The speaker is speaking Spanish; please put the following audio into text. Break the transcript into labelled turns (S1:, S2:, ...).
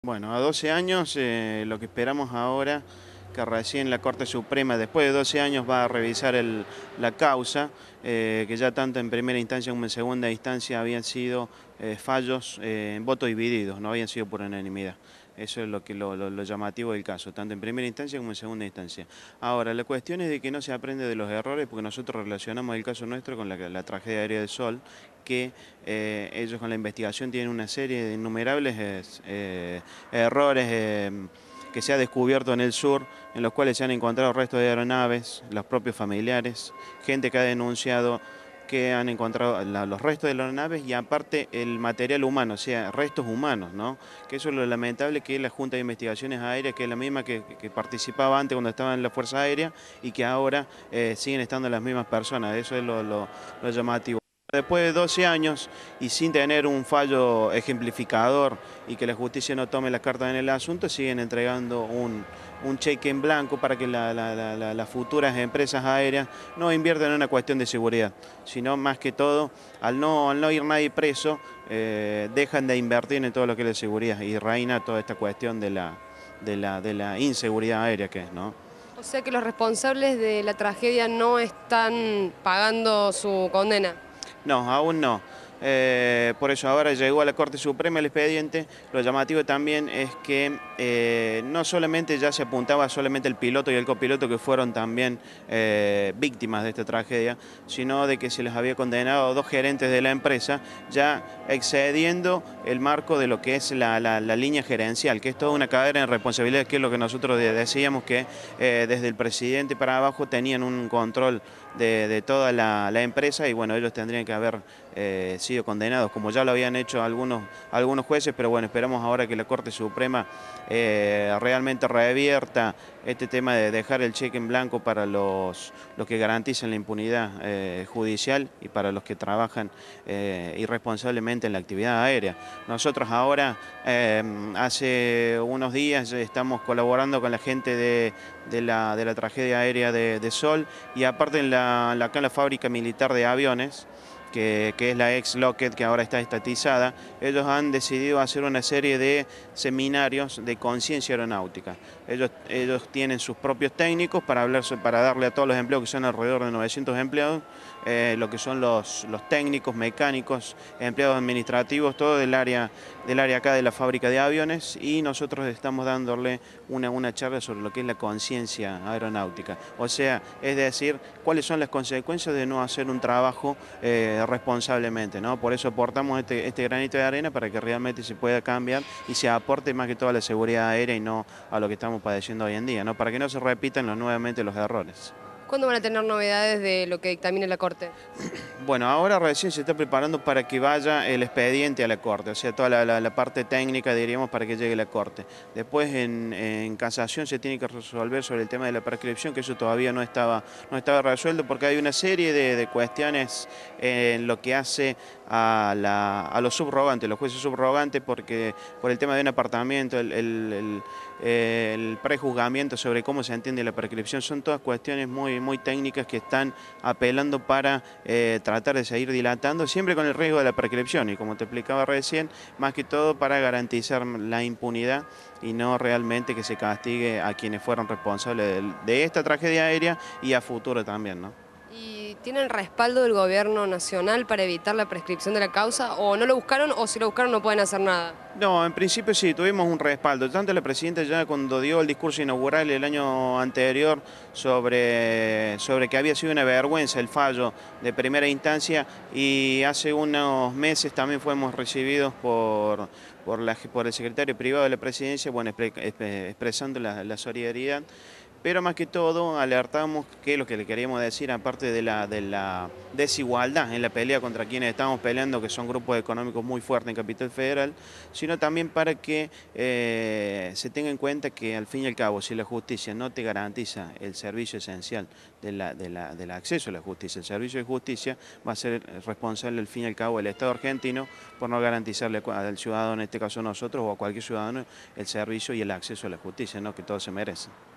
S1: Bueno, a 12 años lo que esperamos ahora, que recién la Corte Suprema, después de 12 años, va a revisar la causa, que ya tanto en primera instancia como en segunda instancia habían sido fallos en votos divididos, no habían sido por unanimidad. Eso es lo llamativo del caso, tanto en primera instancia como en segunda instancia. Ahora, la cuestión es de que no se aprende de los errores, porque nosotros relacionamos el caso nuestro con la tragedia aérea del Sol, que ellos con la investigación tienen una serie de innumerables errores que se ha descubierto en el sur, en los cuales se han encontrado restos de aeronaves, los propios familiares, gente que ha denunciado que han encontrado los restos de las aeronaves y aparte el material humano, o sea, restos humanos, ¿no? Que eso es lo lamentable, que la Junta de Investigaciones Aéreas, que es la misma que participaba antes cuando estaba en la Fuerza Aérea y que ahora siguen estando las mismas personas, eso es lo llamativo. Después de 12 años y sin tener un fallo ejemplificador y que la justicia no tome las cartas en el asunto, siguen entregando un cheque en blanco para que las futuras empresas aéreas no inviertan en una cuestión de seguridad, sino más que todo, al no ir nadie preso, dejan de invertir en todo lo que es la seguridad y reina toda esta cuestión de la inseguridad aérea que es, ¿no?
S2: O sea que los responsables de la tragedia no están pagando su condena.
S1: No, aún no. Por eso ahora llegó a la Corte Suprema el expediente. Lo llamativo también es que no solamente ya se apuntaba solamente el piloto y el copiloto que fueron también víctimas de esta tragedia, sino de que se les había condenado a 2 gerentes de la empresa, ya excediendo el marco de lo que es la línea gerencial, que es toda una cadena de responsabilidades, que es lo que nosotros decíamos que desde el presidente para abajo tenían un control de toda la empresa y bueno, ellos tendrían que haber sido condenados, como ya lo habían hecho algunos jueces, pero bueno, esperamos ahora que la Corte Suprema realmente revierta este tema de dejar el cheque en blanco para los que garantizan la impunidad judicial y para los que trabajan irresponsablemente en la actividad aérea. Nosotros ahora, hace unos días, estamos colaborando con la gente de la tragedia aérea de Sol y aparte acá en la fábrica militar de aviones, que es la ex Lockheed, que ahora está estatizada, ellos han decidido hacer una serie de seminarios de conciencia aeronáutica. Ellos tienen sus propios técnicos para darle a todos los empleados, que son alrededor de 900 empleados, lo que son los técnicos, mecánicos, empleados administrativos, todo del área acá de la fábrica de aviones, y nosotros estamos dándole una charla sobre lo que es la conciencia aeronáutica. O sea, es decir, cuáles son las consecuencias de no hacer un trabajo responsablemente, ¿no? Por eso aportamos este granito de arena para que realmente se pueda cambiar y se aporte más que todo a la seguridad aérea y no a lo que estamos padeciendo hoy en día, ¿no? Para que no se repitan nuevamente los errores.
S2: ¿Cuándo van a tener novedades de lo que dictamine la Corte?
S1: Bueno, ahora recién se está preparando para que vaya el expediente a la Corte, o sea, toda la parte técnica, diríamos, para que llegue a la Corte. Después en casación se tiene que resolver sobre el tema de la prescripción, que eso todavía no estaba resuelto, porque hay una serie de cuestiones en lo que hace a los subrogantes, los jueces subrogantes, porque por el tema de un apartamento, el prejuzgamiento sobre cómo se entiende la prescripción, son todas cuestiones muy técnicas que están apelando para tratar de seguir dilatando, siempre con el riesgo de la prescripción y como te explicaba recién, más que todo para garantizar la impunidad y no realmente que se castigue a quienes fueron responsables de esta tragedia aérea y a futuro también, ¿no?
S2: ¿Y tienen respaldo del gobierno nacional para evitar la prescripción de la causa? ¿O no lo buscaron o si lo buscaron no pueden hacer nada?
S1: No, en principio sí, tuvimos un respaldo. Tanto la presidenta ya cuando dio el discurso inaugural el año anterior sobre que había sido una vergüenza el fallo de primera instancia y hace unos meses también fuimos recibidos por el secretario privado de la presidencia, bueno, expresando la solidaridad. Pero más que todo alertamos que lo que le queríamos decir, aparte de la desigualdad en la pelea contra quienes estamos peleando, que son grupos económicos muy fuertes en Capital Federal, sino también para que se tenga en cuenta que al fin y al cabo, si la justicia no te garantiza el servicio esencial del acceso a la justicia, el servicio de justicia, va a ser responsable al fin y al cabo el Estado argentino por no garantizarle al ciudadano, en este caso nosotros, o a cualquier ciudadano, el servicio y el acceso a la justicia, ¿no? Que todos se merecen.